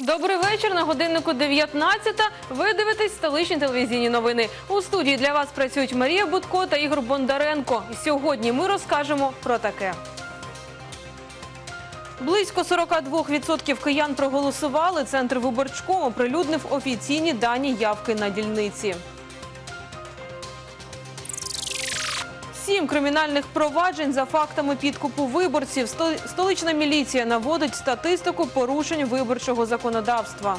Добрий вечір. На годиннику 19:00. Ви дивитесь столичні телевізійні новини. У студії для вас працюють Марія Будко та Ігор Бондаренко. І сьогодні ми розкажемо про таке. Близько 42% киян проголосували. Центр виборчкому оприлюднив офіційні дані явки на дільниці. 7 кримінальних проваджень за фактами підкупу виборців. Столична міліція наводить статистику порушень виборчого законодавства.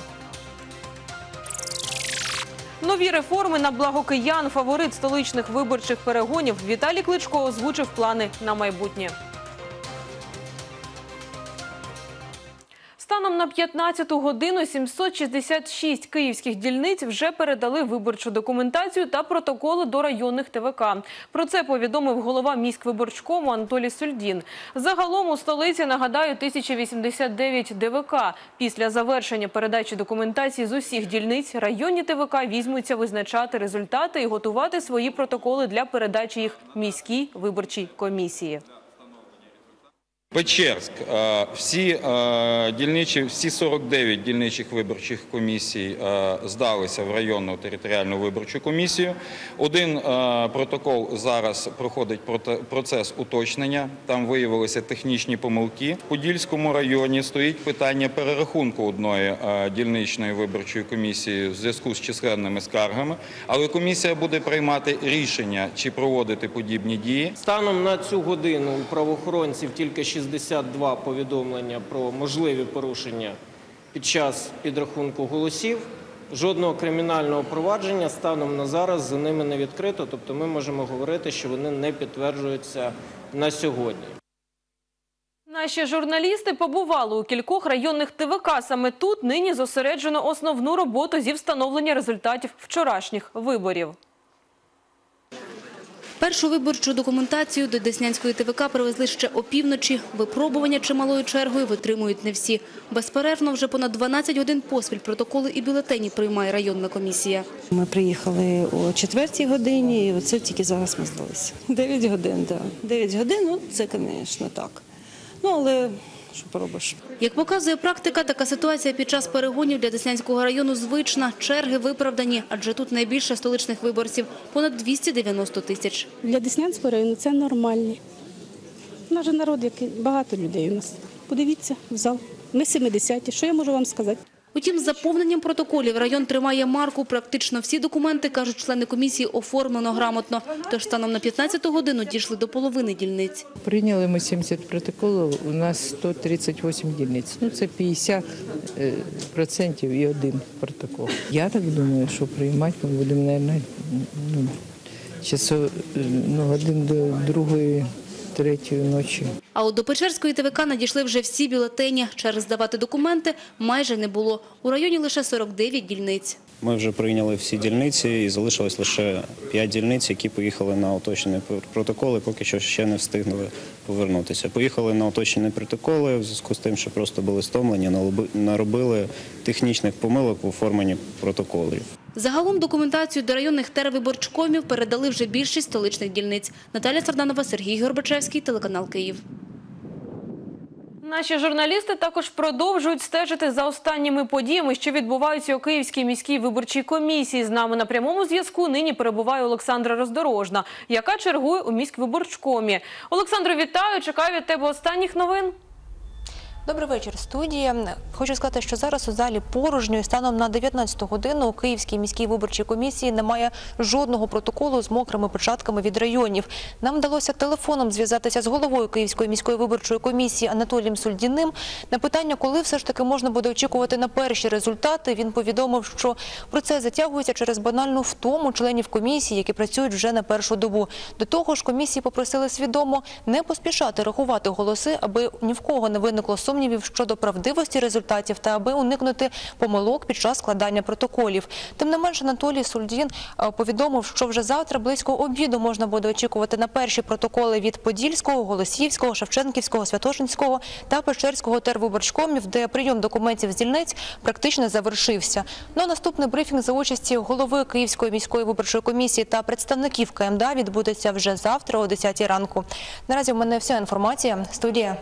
Нові реформи на благо киян. Фаворит столичних виборчих перегонів Віталій Кличко озвучив плани на майбутнє. Станом на 15-ту годину 766 київських дільниць вже передали виборчу документацію та протоколи до районних ТВК. Про це повідомив голова міськвиборчкому Анатолій Сульдін. Загалом у столиці, нагадаю, 1089 ДВК. Після завершення передачі документації з усіх дільниць районні ТВК візьмуться визначати результати і готувати свої протоколи для передачі їх міській виборчій комісії. Печерськ. Всі 49 дільничих виборчих комісій здалися в районну територіальну виборчу комісію. Один протокол зараз проходить процес уточнення, там виявилися технічні помилки. У Подільському районі стоїть питання перерахунку одної дільничної виборчої комісії в зв'язку з численними скаргами, але комісія буде приймати рішення, чи проводити подібні дії. Станом на цю годину у правоохоронців тільки 62 повідомлення про можливі порушення під час підрахунку голосів. Жодного кримінального провадження станом на зараз за ними не відкрито, тобто ми можемо говорити, що вони не підтверджуються на сьогодні. Наші журналісти побували у кількох районних ТВК. Саме тут нині зосереджено основну роботу зі встановлення результатів вчорашніх виборів. Першу виборчу документацію до Деснянської ТВК привезли ще опівночі. Випробування чималою чергою витримують не всі. Безперервно вже понад 12 годин поспіль протоколи і бюлетені приймає районна комісія. Ми приїхали о 4-й годині, і оце тільки зараз ми здалися. 9 годин, так. 9 годин, ну це, звісно, так. Ну, але що поробиш? Як показує практика, така ситуація під час перегонів для Деснянського району звична. Черги виправдані, адже тут найбільше столичних виборців – понад 290 тисяч. Для Деснянського району це нормально. У нас же народ, який багато людей у нас. Подивіться в зал. Ми 70-ті. Що я можу вам сказати? Утім, з заповненням протоколів район тримає марку. Практично всі документи, кажуть члени комісії, оформлено грамотно. Тож станом на 15-ту годину дійшли до половини дільниць. Прийняли ми 70 протоколів, у нас 138 дільниць. Ну, це 50% і один протокол. Я так думаю, що приймати ми будемо, мабуть, годин до 2-3 ночі. А от до Печерської ТВК надійшли вже всі бюлетені. Черг здавати документи майже не було. У районі лише 49 дільниць. Ми вже прийняли всі дільниці і залишилось лише 5 дільниць, які поїхали на уточнені протоколи, поки що ще не встигнули повернутися. Поїхали на уточнені протоколи в зв'язку з тим, що просто були стомлені, наробили технічних помилок в оформленні протоколів. Загалом документацію до районних тервиборчкомів передали вже більшість столичних дільниць. Наталя Сарданова, Сергій Горбачевський, телеканал «Київ». Наші журналісти також продовжують стежити за останніми подіями, що відбуваються у Київській міській виборчій комісії. З нами на прямому зв'язку нині перебуває Олександра Роздорожна, яка чергує у міськвиборчкомі. Олександро, вітаю! Чекаю від тебе останніх новин. Добрий вечір, студія. Хочу сказати, що зараз у залі порожньо і станом на 19-ту годину у Київській міській виборчій комісії немає жодного протоколу з мокрими печатками від районів. Нам вдалося телефоном зв'язатися з головою Київської міської виборчої комісії Анатолієм Сульдіним. На питання, коли все ж таки можна буде очікувати на перші результати, він повідомив, що процес затягується через банальну втому членів комісії, які працюють вже на першу добу. До того ж, комісії попросили свідомо не поспішати рахувати голоси, аби ні в кого не виникло сумнівів щодо правдивості результатів та аби уникнути помилок під час складання протоколів. Тим не менш, Анатолій Сульдін повідомив, що вже завтра близько обіду можна буде очікувати на перші протоколи від Подільського, Голосіївського, Шевченківського, Святошинського та Печерського тервиборчкомів, де прийом документів з дільниць практично завершився. Ну, наступний брифінг за участі голови Київської міської виборчої комісії та представників КМДА відбудеться вже завтра о 10-й ранку. Наразі в мене вся інформація. Студія.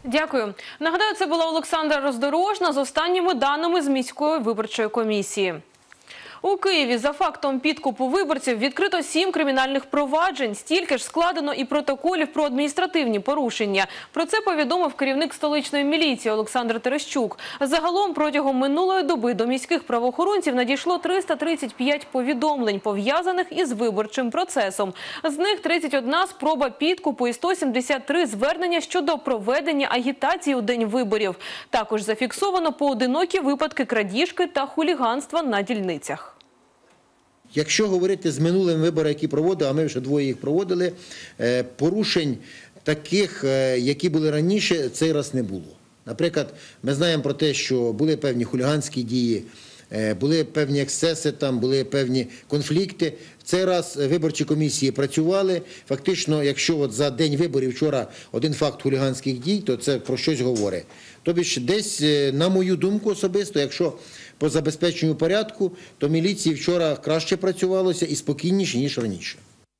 Дякую. Нагадаю, це була Олександра Роздорожна з останніми даними з міської виборчої комісії. У Києві за фактом підкупу виборців відкрито 7 кримінальних проваджень, стільки ж складено і протоколів про адміністративні порушення. Про це повідомив керівник столичної міліції Олександр Терещук. Загалом протягом минулої доби до міських правоохоронців надійшло 335 повідомлень, пов'язаних із виборчим процесом. З них 31 спроба підкупу і 173 звернення щодо проведення агітації у день виборів. Також зафіксовано поодинокі випадки крадіжки та хуліганства на дільницях. Якщо говорити з минулим виборами, які проводили, а ми вже двоє їх проводили, порушень таких, які були раніше, цей раз не було. Наприклад, ми знаємо про те, що були певні хуліганські дії, були певні ексцеси, там були певні конфлікти. В цей раз виборчі комісії працювали. Фактично, якщо от за день виборів вчора один факт хуліганських дій, то це про щось говорить. Тобто десь, на мою думку особисто, якщо по забезпеченню порядку, то міліції вчора краще працювалося і спокійніше, ніж раніше.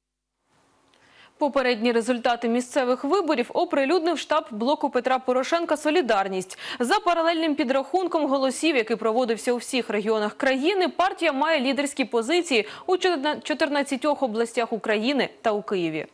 Попередні результати місцевих виборів оприлюднив штаб блоку Петра Порошенка «Солідарність». За паралельним підрахунком голосів, який проводився у всіх регіонах країни, партія має лідерські позиції у 14 областях України та у Києві.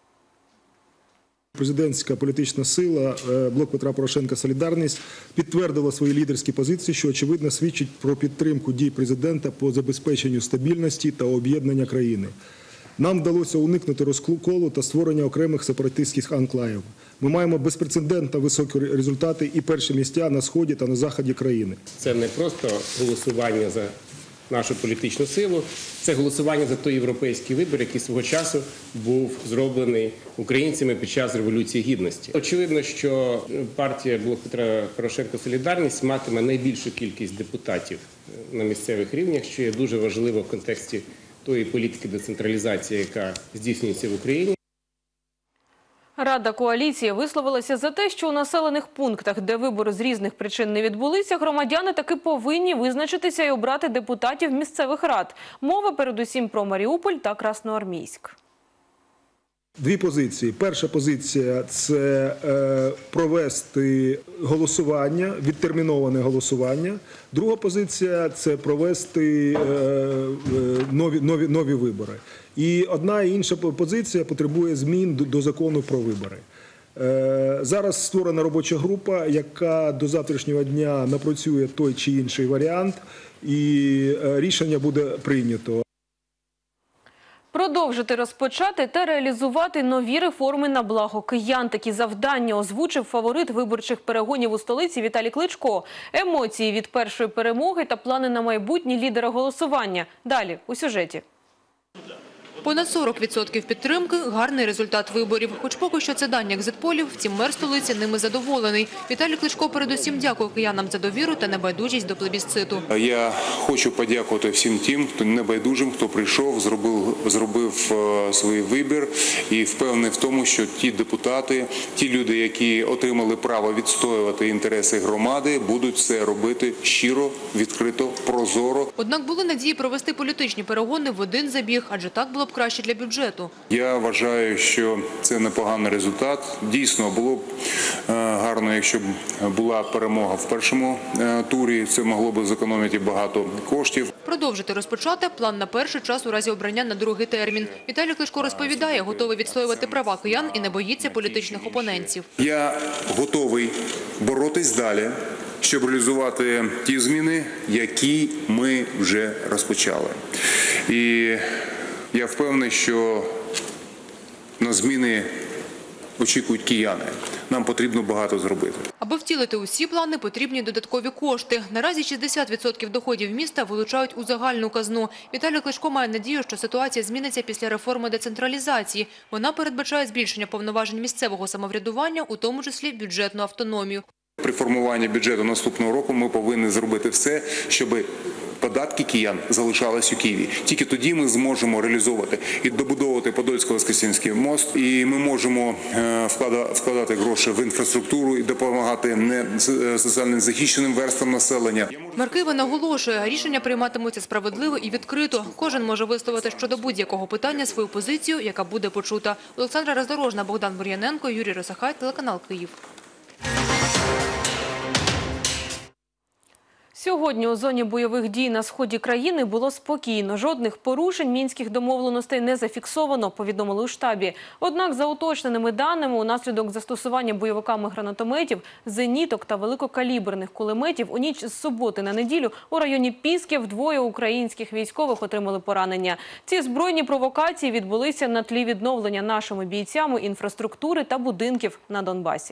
Президентська політична сила блок Петра Порошенка «Солідарність» підтвердила свої лідерські позиції, що очевидно свідчить про підтримку дій президента по забезпеченню стабільності та об'єднання країни. Нам вдалося уникнути розколу та створення окремих сепаратистських анклавів. Ми маємо безпрецедентно високі результати і перші місця на сході та на заході країни. Це не просто голосування за нашу політичну силу, це голосування за той європейський вибір, який свого часу був зроблений українцями під час Революції Гідності. Очевидно, що партія блок Петра Порошенка «Солідарність» матиме найбільшу кількість депутатів на місцевих рівнях, що є дуже важливо в контексті тої політики децентралізації, яка здійснюється в Україні. Рада коаліції висловилася за те, що у населених пунктах, де вибори з різних причин не відбулися, громадяни таки повинні визначитися і обрати депутатів місцевих рад. Мова передусім про Маріуполь та Красноармійськ. Дві позиції. Перша позиція – це провести голосування, відтерміноване голосування. Друга позиція – це провести нові вибори. І одна і інша позиція потребує змін до закону про вибори. Зараз створена робоча група, яка до завтрашнього дня напрацює той чи інший варіант, і рішення буде прийнято. Продовжити розпочати та реалізувати нові реформи на благо киян. Такі завдання озвучив фаворит виборчих перегонів у столиці Віталій Кличко. Емоції від першої перемоги та плани на майбутнє лідера голосування. Далі у сюжеті. Понад 40% підтримки – гарний результат виборів. Хоч поки що це дані екзитполів, втім мер столиці ними задоволений. Віталій Кличко передусім дякує киянам за довіру та небайдужість до плебісциту. Я хочу подякувати всім тим, хто небайдужим, хто прийшов, зробив свій вибір і впевнений в тому, що ті депутати, ті люди, які отримали право відстоювати інтереси громади, будуть це робити щиро, відкрито, прозоро. Однак були надії провести політичні перегони в один забіг, адже так було б краще для бюджету. Я вважаю, що це непоганий результат. Дійсно, було б гарно, якщо б була перемога в першому турі. Це могло б зекономити багато коштів. Продовжити розпочати план на перший час у разі обрання на другий термін. Віталій Кличко розповідає, готовий відстоювати права киян і не боїться політичних опонентів. Я готовий боротись далі, щоб реалізувати ті зміни, які ми вже розпочали. І я впевнений, що на зміни очікують кияни. Нам потрібно багато зробити. Аби втілити усі плани, потрібні додаткові кошти. Наразі 60% доходів міста вилучають у загальну казну. Віталій Кличко має надію, що ситуація зміниться після реформи децентралізації. Вона передбачає збільшення повноважень місцевого самоврядування, у тому числі бюджетну автономію. При формуванні бюджету наступного року ми повинні зробити все, щоб податки киян залишались у Києві. Тільки тоді ми зможемо реалізовувати і добудовувати Подольсько-Воскресенський мост, і ми можемо вкладати гроші в інфраструктуру і допомагати соціально захищеним верствам населення. Мер Києва наголошує, рішення прийматимуться справедливо і відкрито. Кожен може висловити щодо будь-якого питання свою позицію, яка буде почута. Олександра Роздорожна, Богдан Бур'яненко, Юрій Росахай, телеканал Київ. Сьогодні у зоні бойових дій на сході країни було спокійно. Жодних порушень мінських домовленостей не зафіксовано, повідомили у штабі. Однак, за уточненими даними, унаслідок застосування бойовиками гранатометів, зеніток та великокаліберних кулеметів у ніч з суботи на неділю у районі Пісків двоє українських військових отримали поранення. Ці збройні провокації відбулися на тлі відновлення нашими бійцями інфраструктури та будинків на Донбасі.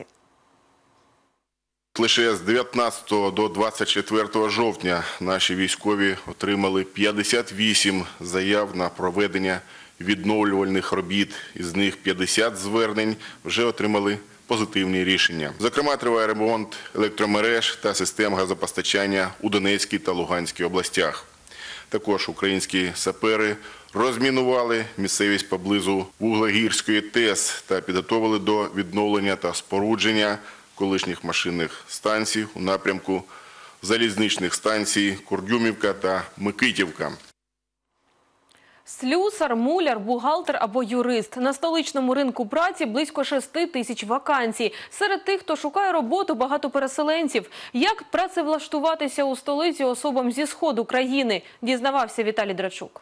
Лише з 19 до 24 жовтня наші військові отримали 58 заяв на проведення відновлювальних робіт. Із них 50 звернень вже отримали позитивні рішення. Зокрема, триває ремонт електромереж та систем газопостачання у Донецькій та Луганській областях. Також українські сапери розмінували місцевість поблизу Вуглегірської ТЕС та підготовили до відновлення та спорудження колишніх машинних станцій у напрямку залізничних станцій Курдюмівка та Микитівка. Слюсар, муляр, бухгалтер або юрист. На столичному ринку праці близько 6 тисяч вакансій. Серед тих, хто шукає роботу, багато переселенців. Як працевлаштуватися у столиці особам зі сходу країни, дізнавався Віталій Драчук.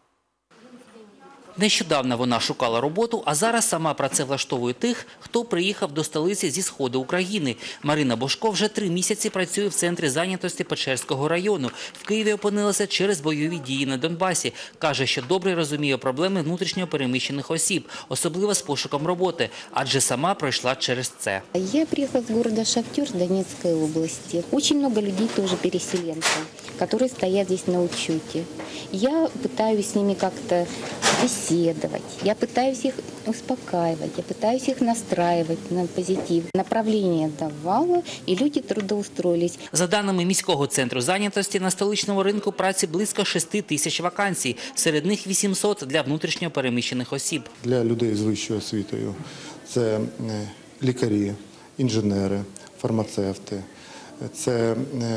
Нещодавно вона шукала роботу, а зараз сама працевлаштовує тих, хто приїхав до столиці зі сходу України. Марина Бошко вже 3 місяці працює в центрі зайнятості Печерського району. В Києві опинилася через бойові дії на Донбасі. Каже, що добре розуміє проблеми внутрішньо переміщених осіб, особливо з пошуком роботи, адже сама пройшла через це. Я приїхала з міста Шахтер Донецької області. Дуже багато людей теж переселенців, які стоять тут на учеті. Я намагаюся з ними як-то беседовать. Я пытаюсь их успокаивать, я пытаюсь их настраивать на позитив. Направление давала, и люди трудоустроились. За даними міського центру зайнятості, на столичному ринку праці близько 6 тисяч вакансій. Серед них 800 для внутрішньо переміщених осіб. Для людей з вищою освітою це лікарі, інженери, фармацевти, це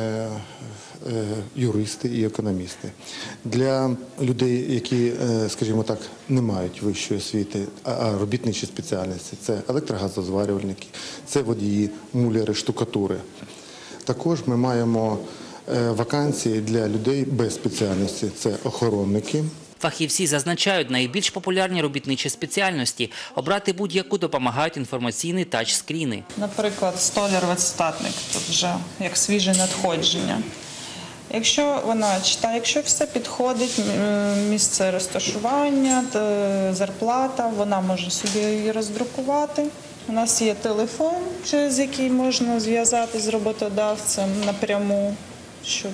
юристи і економісти. Для людей, які, скажімо так, не мають вищої освіти, а робітничі спеціальності, це електрогазозварювальники, це водії, муляри, штукатури. Також ми маємо вакансії для людей без спеціальності, це охоронники. Фахівці зазначають, найбільш популярні робітничі спеціальності. Обрати будь-яку допомагають інформаційні тач-скріни. Наприклад, столяр-верстатник, тут вже як свіже надходження. Якщо вона читає, якщо все підходить, місце розташування, зарплата, вона може собі її роздрукувати. У нас є телефон, через який можна зв'язатися з роботодавцем напряму, щоб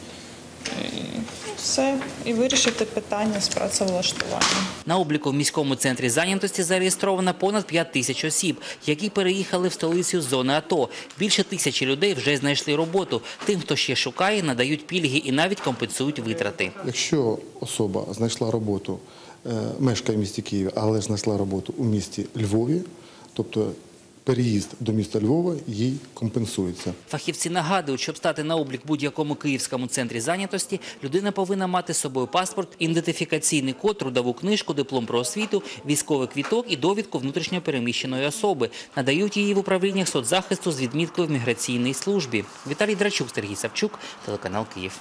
все, і вирішити питання з працевлаштуванням. На обліку в міському центрі зайнятості зареєстровано понад 5 тисяч осіб, які переїхали в столицю з зони АТО. Більше 1000 людей вже знайшли роботу. Тим, хто ще шукає, надають пільги і навіть компенсують витрати. Якщо особа знайшла роботу, мешкає в місті Києві, але знайшла роботу у місті Львові, тобто переїзд до міста Львова їй компенсується. Фахівці нагадують, щоб стати на облік в будь-якому київському центрі зайнятості, людина повинна мати з собою паспорт, ідентифікаційний код, трудову книжку, диплом про освіту, військовий квиток і довідку внутрішньо переміщеної особи. Надають її в управліннях соцзахисту з відміткою в міграційній службі. Віталій Драчук, Сергій Савчук, телеканал Київ.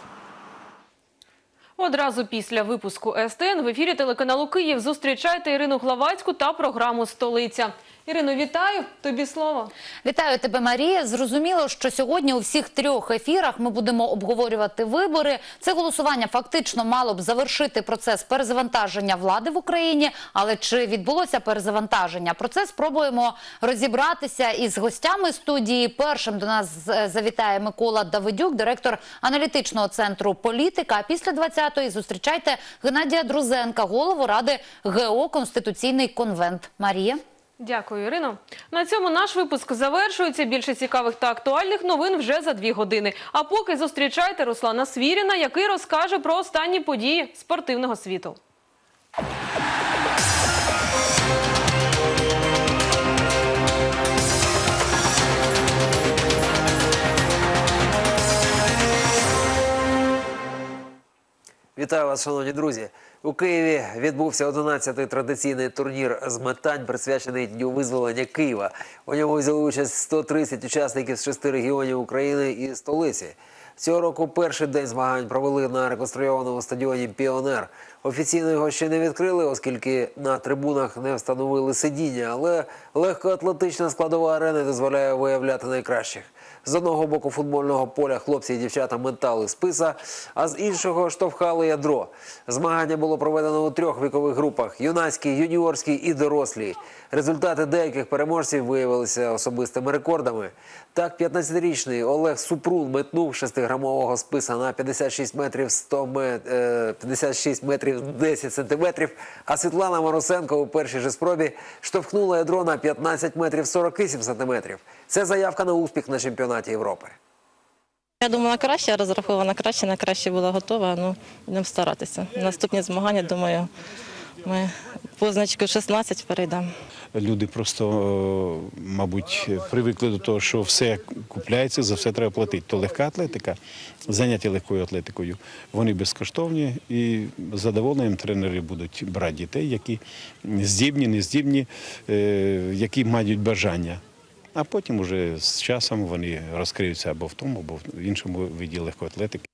Одразу після випуску СТН в ефірі телеканалу Київ зустрічайте Ірину Главацьку та програму «Столиця». Ірино, вітаю. Тобі слово. Вітаю тебе, Марія. Зрозуміло, що сьогодні у всіх 3 ефірах ми будемо обговорювати вибори. Це голосування фактично мало б завершити процес перезавантаження влади в Україні. Але чи відбулося перезавантаження? Про це спробуємо розібратися із гостями студії. Першим до нас завітає Микола Давидюк, директор аналітичного центру «Політика». А після 20-ї зустрічайте Геннадія Друзенка, голову Ради ГО «Конституційний конвент». Марія. Дякую, Ірино. На цьому наш випуск завершується. Більше цікавих та актуальних новин вже за 2 години. А поки зустрічайте Руслана Свіріна, який розкаже про останні події спортивного світу. Вітаю вас, шановні друзі. У Києві відбувся 11-й традиційний турнір з метань, присвячений Дню визволення Києва. У ньому взяли участь 130 учасників з 6 регіонів України і столиці. Цього року перший день змагань провели на реконструйованому стадіоні «Піонер». Офіційно його ще не відкрили, оскільки на трибунах не встановили сидіння, але легкоатлетична складова арени дозволяє виявляти найкращих. З одного боку футбольного поля хлопці і дівчата метали списа, а з іншого штовхали ядро. Змагання було проведено у 3 вікових групах – юнацькій, юніорській і дорослій. Результати деяких переможців виявилися особистими рекордами. Так, 15-річний Олег Супрун метнув 6-грамового списа на 56 метрів 10 сантиметрів, а Світлана Марусенко у першій же спробі штовхнула ядро на 15 метрів 48 сантиметрів. Це заявка на успіх на чемпіонаті Європи. Я думаю, на краще, я розрахована на краще була готова, ну, будемо старатися. Наступні змагання, думаю, ми позначку 16 перейдемо. Люди просто, мабуть, привикли до того, що все купляється, за все треба платити. То легка атлетика, заняття легкою атлетикою, вони безкоштовні і з задоволенням тренери будуть брати дітей, які здібні, нездібні, які мають бажання. А потім уже з часом вони розкриються або в тому, або в іншому виді легкої атлетики.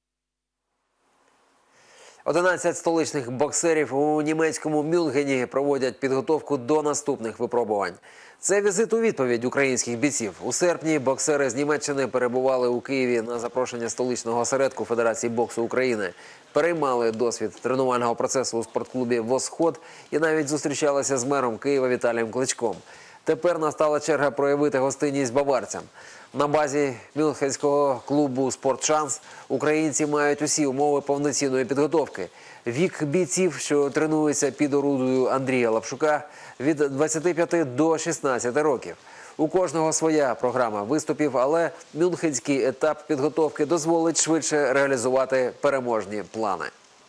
11 столичних боксерів у німецькому Мюнхені проводять підготовку до наступних випробувань. Це візит у відповідь українських бійців. У серпні боксери з Німеччини перебували у Києві на запрошення столичного осередку Федерації боксу України. Переймали досвід тренувального процесу у спортклубі «Восход» і навіть зустрічалися з мером Києва Віталієм Кличком. Тепер настала черга проявити гостинність баварцям. На базі мюнхенського клубу «Спортшанс» українці мають усі умови повноцінної підготовки. Вік бійців, що тренуються під орудою Андрія Лапшука, від 25 до 16 років. У кожного своя програма виступів, але мюнхенський етап підготовки дозволить швидше реалізувати переможні плани.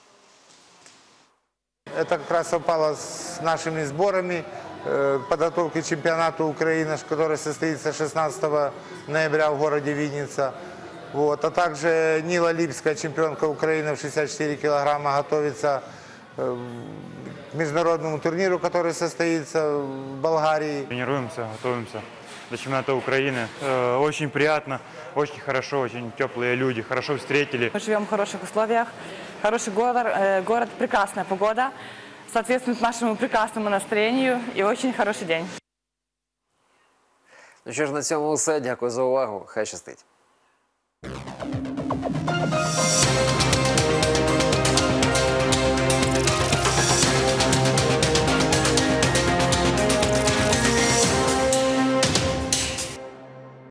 Это как раз совпало с нашими сборами подготовки к чемпионату Украины, который состоится 16 ноября в городе Винница. Вот. А также Нила Липская, чемпионка Украины в 64 килограмма, готовится к международному турниру, который состоится в Болгарии. Тренируемся, готовимся до чемпионата Украины. Очень приятно, очень хорошо, очень теплые люди, хорошо встретили. Мы живем в хороших условиях, хороший город, прекрасная погода, соответствует нашему прекрасному настроению и очень хороший день. Ну що ж, на цьому все. Дякую за увагу. Хай щастить.